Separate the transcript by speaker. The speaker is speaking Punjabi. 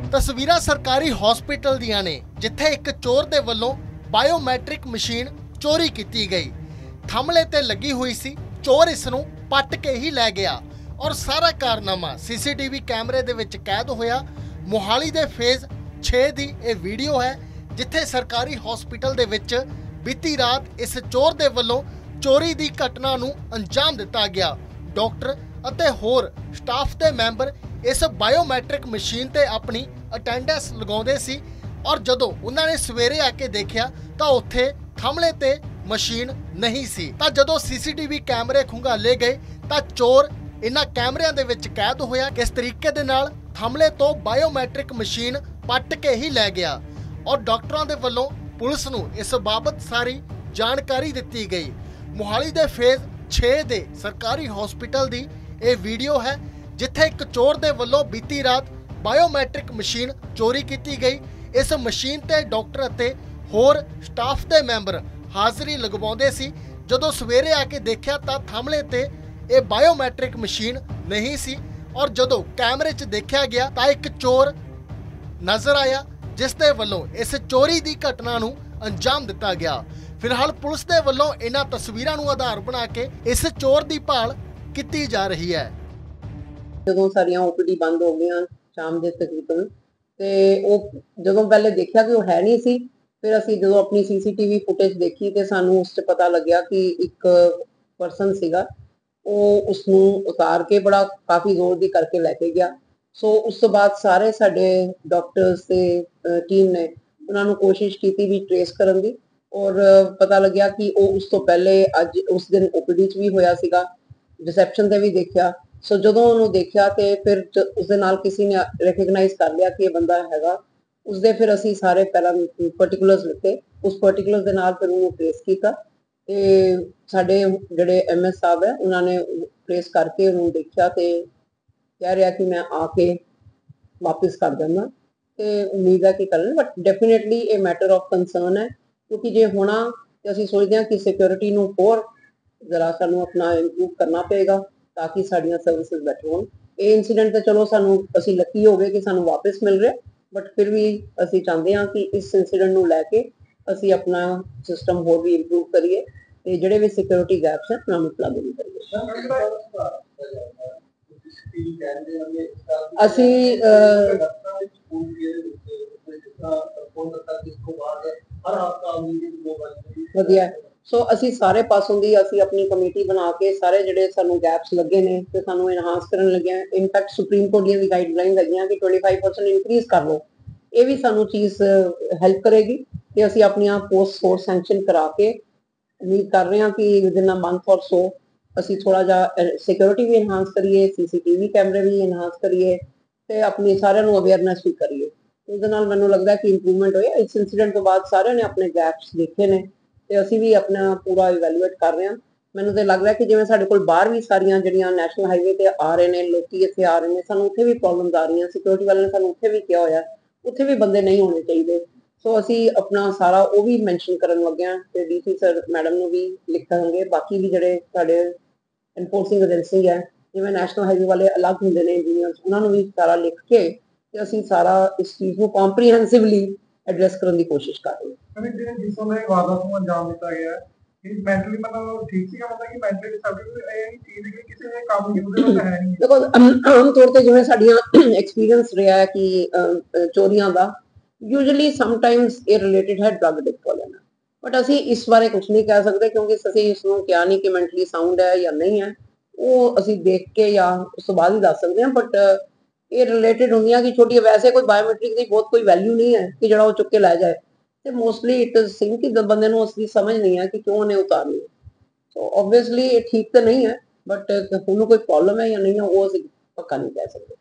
Speaker 1: ਤਸਵੀਰਾਂ ਸਰਕਾਰੀ ਹਸਪੀਟਲ ਦੀਆਂ ਨੇ ਜਿੱਥੇ ਇੱਕ ਚੋਰ ਦੇ ਵੱਲੋਂ ਬਾਇਓਮੈਟ੍ਰਿਕ ਮਸ਼ੀਨ ਚੋਰੀ ਕੀਤੀ ਗਈ। ਥੰਮਲੇ ਤੇ ਲੱਗੀ ਹੋਈ ਸੀ, ਚੋਰ ਇਸ ਨੂੰ ਪੱਟ ਕੇ ਹੀ ਲੈ ਗਿਆ ਔਰ ਸਾਰਾ ਕਾਰਨਾਮਾ ਸੀਸੀਟੀਵੀ ਕੈਮਰੇ ਦੇ ਵਿੱਚ ਕੈਦ ਹੋਇਆ। ਮੋਹਾਲੀ ਦੇ ਫੇਜ਼ 6 ਦੀ ਇਹ ਵੀਡੀਓ ਹੈ ਜਿੱਥੇ ਸਰਕਾਰੀ ਹਸਪੀਟਲ ਦੇ ਵਿੱਚ ਬੀਤੀ ਰਾਤ ਇਸ ਚੋਰ ਦੇ ਵੱਲੋਂ ਚੋਰੀ ਦੀ ਘਟਨਾ ਨੂੰ ਅੰਜਾਮ ਦਿੱਤਾ ਗਿਆ। ਡਾਕਟਰ ਅਤੇ ਹੋਰ ਸਟਾਫ ਦੇ ਮੈਂਬਰ ਇਸ ਬਾਇਓਮੈਟ੍ਰਿਕ ਮਸ਼ੀਨ ਤੇ ਆਪਣੀ ਅਟੈਂਡੈਂਸ ਲਗਾਉਂਦੇ ਸੀ ਔਰ ਜਦੋਂ ਉਹਨਾਂ ਨੇ ਸਵੇਰੇ ਆ ਕੇ ਦੇਖਿਆ ਤਾਂ ਉੱਥੇ ਥੰਮਲੇ ਤੇ ਮਸ਼ੀਨ ਨਹੀਂ ਸੀ। ਤਾਂ ਜਦੋਂ ਸੀਸੀਟੀਵੀ ਕੈਮਰੇ ਖੁੰਗਾਲੇ ਗਏ ਤਾਂ ਚੋਰ ਇਹਨਾਂ ਕੈਮਰਿਆਂ ਦੇ ਵਿੱਚ ਕੈਦ ਹੋਇਆ। ਕਿਸ ਤਰੀਕੇ ਦੇ ਨਾਲ ਥੰਮਲੇ ਤੋਂ ਬਾਇਓਮੈਟ੍ਰਿਕ ਮਸ਼ੀਨ ਪੱਟ ਕੇ ਹੀ ਲੈ ਗਿਆ ਔਰ ਡਾਕਟਰਾਂ ਦੇ ਵੱਲੋਂ ਪੁਲਿਸ ਨੂੰ ਇਸ ਬਾਬਤ ਸਾਰੀ ਜਾਣਕਾਰੀ ਦਿੱਤੀ ਗਈ। ਮੋਹਾਲੀ ਦੇ ਫੇਜ਼ 6 ਦੇ ਸਰਕਾਰੀ ਹਸਪੀਟਲ ਦੀ ਇਹ ਵੀਡੀਓ ਹੈ ਜਿੱਥੇ ਇੱਕ ਚੋਰ ਦੇ ਵੱਲੋਂ ਬੀਤੀ ਰਾਤ ਬਾਇਓਮੈਟ੍ਰਿਕ ਮਸ਼ੀਨ ਚੋਰੀ ਕੀਤੀ ਗਈ। ਇਸ ਮਸ਼ੀਨ ਤੇ ਡਾਕਟਰ ਅਤੇ ਹੋਰ ਸਟਾਫ ਦੇ ਮੈਂਬਰ ਹਾਜ਼ਰੀ ਲਗਵਾਉਂਦੇ ਸੀ। ਜਦੋਂ ਸਵੇਰੇ ਆ ਕੇ ਦੇਖਿਆ ਤਾਂ ਥੰਮਲੇ ਤੇ ਇਹ ਬਾਇਓਮੈਟ੍ਰਿਕ ਮਸ਼ੀਨ ਨਹੀਂ ਸੀ ਔਰ ਜਦੋਂ ਕੈਮਰੇ 'ਚ ਦੇਖਿਆ ਗਿਆ ਤਾਂ ਇੱਕ ਚੋਰ ਨਜ਼ਰ ਆਇਆ ਜਿਸ ਦੇ ਵੱਲੋਂ ਇਸ ਚੋਰੀ ਦੀ ਘਟਨਾ ਨੂੰ ਅੰਜਾਮ ਦਿੱਤਾ ਗਿਆ। ਫਿਲਹਾਲ ਪੁਲਿਸ ਦੇ ਵੱਲੋਂ ਇਹਨਾਂ ਤਸਵੀਰਾਂ ਨੂੰ ਆਧਾਰ ਬਣਾ ਕੇ ਇਸ ਚੋਰ ਦੀ ਭਾਲ ਕੀਤੀ ਜਾ ਰਹੀ ਹੈ।
Speaker 2: ਜਦੋਂ ਸਾਰੀਆਂ ਓਪੀਡੀ ਬੰਦ ਹੋ ਗਈਆਂ ਸ਼ਾਮ ਦੇ ਤਕਰੀਬਨ ਤੇ ਉਹ ਜਦੋਂ ਪਹਿਲੇ ਦੇਖਿਆ ਕਿ ਉਹ ਹੈ ਨਹੀਂ ਸੀ, ਫਿਰ ਅਸੀਂ ਜਦੋਂ ਆਪਣੀ ਸੀਸੀਟੀਵੀ ਫੁਟੇਜ ਦੇਖੀ ਤੇ ਸਾਨੂੰ ਉਸ 'ਚ ਪਤਾ ਲੱਗਿਆ ਕਿ ਇੱਕ ਪਰਸਨ ਸੀਗਾ, ਉਹ ਉਸ ਨੂੰ ਉਤਾਰ ਕੇ ਬੜਾ ਕਾਫੀ ਜ਼ੋਰ ਦੀ ਕਰਕੇ ਲੈ ਕੇ ਗਿਆ। ਸੋ ਉਸ ਤੋਂ ਬਾਅਦ ਸਾਰੇ ਸਾਡੇ ਡਾਕਟਰਸ ਤੇ ਟੀਮ ਨੇ ਉਹਨਾਂ ਨੂੰ ਕੋਸ਼ਿਸ਼ ਕੀਤੀ ਵੀ ਟ੍ਰੇਸ ਕਰਨ ਦੀ ਔਰ ਪਤਾ ਲੱਗਿਆ ਕਿ ਉਹ ਉਸ ਤੋਂ ਪਹਿਲੇ ਅੱਜ ਉਸ ਦਿਨ ਓਪੀਡੀ 'ਚ ਵੀ ਹੋਇਆ ਸੀਗਾ, ਰਿਸੈਪਸ਼ਨ ਤੇ ਵੀ ਦੇਖਿਆ। ਸੋ ਜਦੋਂ ਉਹਨੂੰ ਦੇਖਿਆ ਤੇ ਫਿਰ ਉਸਦੇ ਨਾਲ ਕਿਸੇ ਨੇ ਰੈਕਗਨਾਈਜ਼ ਕਰ ਲਿਆ ਕਿ ਇਹ ਬੰਦਾ ਹੈਗਾ। ਉਸਦੇ ਫਿਰ ਅਸੀਂ ਸਾਰੇ ਪਹਿਲਾਂ ਪਾਰਟਿਕੂਲਰਸ ਲਿੱਤੇ, ਉਸ ਪਾਰਟਿਕੂਲਰ ਦੇ ਨਾਲ ਫਿਰ ਉਹਨੂੰ ਟ੍ਰੇਸ ਕੀਤਾ ਤੇ ਸਾਡੇ ਜਿਹੜੇ ਐਮਐਸ ਸਾਹਿਬ ਹੈ ਉਹਨਾਂ ਨੇ ਟ੍ਰੇਸ ਕਰਕੇ ਉਹਨੂੰ ਦੇਖਿਆ ਤੇ ਕਹਿ ਰਿਹਾ ਕਿ ਮੈਂ ਆ ਕੇ ਵਾਪਿਸ ਕਰ ਦਿੰਦਾ ਤੇ ਉਮੀਦ ਹੈ ਕਿ ਕਰਨ। ਬਟ ਡੈਫੀਨੇਟਲੀ ਇਹ ਮੈਟਰ ਆਫ ਕੰਸਰਨ ਹੈ ਕਿਉਂਕਿ ਜੇ ਹੋਣਾ ਤੇ ਅਸੀਂ ਸੋਚਦੇ ਹਾਂ ਕਿ ਸਿਕਿਉਰਿਟੀ ਨੂੰ ਹੋਰ ਜ਼ਰਾ ਸਾਨੂੰ ਆਪਣਾ ਇੰਪਰੂਵ ਕਰਨਾ ਪਏਗਾ ਤਾਂ ਕਿ ਸਾਡੀਆਂ ਸਰਵਿਸਿਜ਼ ਬੈਟਰ ਹੋਣ। ਇਹ ਇਨਸੀਡੈਂਟ ਤਾਂ ਚਲੋ ਸਾਨੂੰ ਅਸੀਂ ਲੱਕੀ ਹੋ ਗਏ ਕਿ ਸਾਨੂੰ ਵਾਪਿਸ ਮਿਲ ਰਿਹਾ, ਬਟ ਫਿਰ ਵੀ ਅਸੀਂ ਚਾਹੁੰਦੇ ਹਾਂ ਕਿ ਇਸ ਇਨਸੀਡੈਂਟ ਨੂੰ ਲੈ ਕੇ ਅਸੀਂ ਆਪਣਾ ਸਿਸਟਮ ਹੋਰ ਵੀ ਇੰਪਰੂਵ ਕਰੀਏ ਤੇ ਜਿਹੜੇ ਵੀ ਸਿਕਿਉਰਿਟੀ ਗੈਪਸ ਹੈ ਉਹਨਾਂ ਨੂੰ ਪਲੱਗ ਇਨ ਕਰੀਏ। ਅਸੀਂ ਵਧੀਆ ਸੋ ਅਸੀਂ ਸਾਰੇ ਪਾਸੋਂ ਦੀ ਅਸੀਂ ਆਪਣੀ ਕਮੇਟੀ ਬਣਾ ਕੇ ਸਾਰੇ ਜਿਹੜੇ ਸਾਨੂੰ ਗੈਪਸ ਲੱਗੇ ਨੇ ਤੇ ਸਾਨੂੰ ਇਨਹਾਂਸ ਕਰਨ ਲੱਗੇ ਹਾਂ। ਇਨਫੈਕਟ ਸੁਪਰੀਮ ਕੋਰਟ ਦੀਆਂ ਵੀ ਗਾਈਡਲਾਈਨ ਲੱਗੀਆਂ ਕਿ 25% ਇਨਕਰੀਜ਼ ਕਰ ਲਓ। ਇਹ ਵੀ ਸਾਨੂੰ ਚੀਜ਼ ਹੈਲਪ ਕਰੇਗੀ ਤੇ ਅਸੀਂ ਆਪਣੀਆਂ ਪੋਸਟ ਫੋਰਸ ਸੈਂਕਸ਼ਨ ਕਰਾ ਕੇ ਉਮੀਦ ਕਰ ਰਹੇ ਹਾਂ ਕਿ ਵਿਦਿਨ ਅ ਮੰਥ ਔਰ ਸੋ ਅਸੀਂ ਥੋੜਾ ਜਿਹਾ ਸਿਕਿਉਰਿਟੀ ਵੀ ਇਨਹਾਂਸ ਕਰੀਏ, ਸੀਸੀਟੀਵੀ ਕੈਮਰੇ ਵੀ ਇਨਹਾਂਸ ਕਰੀਏ ਤੇ ਆਪਣੀ ਸਾਰਿਆਂ ਨੂੰ ਅਵੇਅਰਨੈਸ ਵੀ ਕਰੀਏ। ਉਹਦੇ ਨਾਲ ਮੈਨੂੰ ਲੱਗਦਾ ਕਿ ਇੰਪਰੂਵਮੈਂਟ ਹੋਇਆ। ਇਸ ਇਨਸੀਡੈਂਟ ਤੋਂ ਬਾਅਦ ਸਾਰਿਆਂ ਨੇ ਆਪਣੇ ਗੈਪਸ ਦੇਖੇ ਨੇ ਤੇ ਅਸੀਂ ਵੀ ਆਪਣਾ ਪੂਰਾ ਇਵੈਲੂਏਟ ਕਰ ਰਹੇ ਹਾਂ। ਮੈਨੂੰ ਤੇ ਲੱਗ ਰਿਹਾ ਕਿ ਜਿਵੇਂ ਸਾਡੇ ਕੋਲ ਬਾਹਰ ਵੀ ਸਾਰੀਆਂ ਜਿਹੜੀਆਂ ਨੈਸ਼ਨਲ ਹਾਈਵੇ ਤੇ ਆ ਰਹੇ ਨੇ ਲੋਕੀ, ਇੱਥੇ ਆ ਰਹੇ ਨੇ, ਸਾਨੂੰ ਉੱਥੇ ਵੀ ਪ੍ਰੋਬਲਮਸ ਆ ਰਹੀਆਂ। ਸਿਕਿਉਰਿਟੀ ਵਾਲਿਆਂ ਨੇ ਸਾਨੂੰ ਉੱਥੇ ਵੀ ਕਿਹਾ ਹੋਇਆ ਉੱਥੇ ਵੀ ਬੰਦੇ ਨਹੀਂ ਹੋਣੇ ਚਾਹੀਦੇ। ਸੋ ਅਸੀਂ ਆਪਣਾ ਸਾਰਾ ਉਹ ਵੀ ਮੈਂਸ਼ਨ ਕਰਨ ਲੱਗੇ ਹਾਂ ਤੇ ਡੀਸੀ ਸਰ ਮੈਡਮ ਨੂੰ ਵੀ ਲਿਖਾਂਗੇ। ਬਾਕੀ ਵੀ ਜਿਹੜੇ ਸਾਡੇ ਐਨਫੋਰਸਿੰਗ ਏਜੰਸੀ ਹੈ ਜਿਵੇਂ ਨੈਸ਼ਨਲ ਹਾਈਵੇ ਵਾਲੇ ਅਲੱਗ ਹੁੰਦੇ ਨੇ ਇੰਜੀਨੀਅਰਸ, ਉਹਨਾਂ ਨੂੰ ਵੀ ਸਾਰਾ ਲਿਖ ਕੇ ਤੇ ਅਸੀਂ ਸਾਰਾ ਇਸ ਚੀਜ਼ ਨੂੰ ਕੰਪਰੀਹੈਂਸਿਵਲੀ ਐਡਰੈਸ ਕਰਨ ਦੀ ਕੋਸ਼ਿਸ਼ ਕਰ ਰਹੇ ਹਾਂ।
Speaker 3: ਜਿਸ ਸਮੇਂ ਵਾਰਦਾਤ ਨੂੰ ਅੰਜਾਮ ਦਿੱਤਾ ਗਿਆ ਇਹ ਮੈਂਟਲੀ ਮਤਲਬ ਠੀਕ ਸੀਗਾ, ਮਤਲਬ ਕਿ ਮੈਂਟਲੀ ਸਾਡੇ ਇਹ ਚੀਜ਼ ਕਿ ਕਿਸੇ ਨੇ ਕੰਮ ਕੀਤਾ ਤਾਂ ਹੈ ਨਹੀਂ।
Speaker 2: ਦੇਖੋ ਆਮ ਤੌਰ ਤੇ ਜਿਵੇਂ ਸਾਡੀਆਂ ਐਕਸਪੀਰੀਅੰਸ ਰਿਹਾ ਹੈ ਕਿ ਚੋਰੀਆਂ ਦਾ ਯੂਜੂਅਲੀ ਸਮਟਾਈਮਸ ਇਹ ਰਿਲੇਟਡ ਹੈ ਡਰੱਗ ਐਡਿਕਟ ਵਾਲਿਆਂ ਨਾਲ, ਬਟ ਅਸੀਂ ਇਸ ਬਾਰੇ ਕੁਝ ਨਹੀਂ ਕਹਿ ਸਕਦੇ ਕਿਉਂਕਿ ਅਸੀਂ ਇਸ ਨੂੰ ਕਿਹਾ ਨਹੀਂ ਕਿ ਮੈਂਟਲੀ ਸਾਊਂਡ ਹੈ ਜਾਂ ਨਹੀਂ ਹੈ। ਉਹ ਅਸੀਂ ਦੇਖ ਕੇ ਜਾਂ ਉਸ ਤੋਂ ਬਾਅਦ ਹੀ ਦੱਸ ਸਕਦੇ ਹਾਂ। ਬਟ ਇਹ ਰਿਲੇਟਡ ਹੁੰਦੀਆਂ ਕਿ ਛੋਟੀ ਵੈਸੇ ਕੋਈ ਬਾਇਓਮੈਟ੍ਰਿਕ ਦੀ ਬਹੁਤ ਕੋਈ ਵੈਲਿਊ ਨਹੀਂ ਹੈ ਕਿ ਜਿਹੜਾ ਉਹ ਚੁੱਕ ਕੇ ਲੈ ਜਾਏ ਤੇ ਮੋਸਟਲੀ ਇਟ ਇਜ਼ ਸਿੰਕ ਕਿ ਬੰਦੇ ਨੂੰ ਉਸਦੀ ਸਮਝ ਨਹੀਂ ਹੈ ਕਿ ਕਿਉਂ ਉਹਨੇ ਉਤਾਰਨੀ। ਸੋ ਆਬਵੀਅਸਲੀ ਇਹ ਠੀਕ ਤਾਂ ਨਹੀਂ ਹੈ, ਬਟ ਉਹਨੂੰ ਕੋਈ ਪ੍ਰੋਬਲਮ ਹੈ ਜਾਂ ਨਹੀਂ ਹੈ ਉਹ ਅਸੀਂ ਪੱਕਾ ਨਹੀਂ ਕਹਿ ਸਕਦੇ।